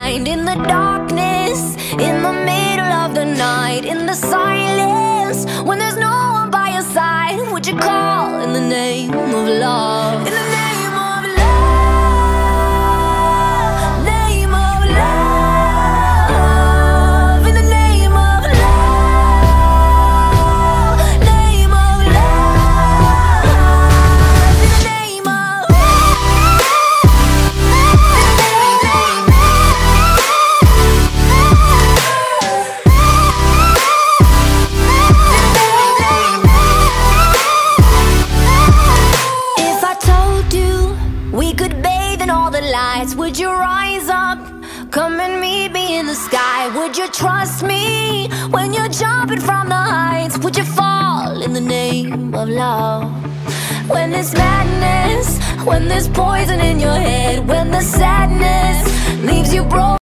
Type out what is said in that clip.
mind. In the darkness, in the middle of the night, in the silence, when there's no one by your side, would you call in the name of love? In the name of love, name of love, in the name of love, name of love, in the name of we could bathe in all the lights. Would you rise up, come and meet me in the sky? Would you trust me when you're jumping from the heights? Would you fall in the name of love? When there's madness, when there's poison in your head, when the sadness leaves you broken.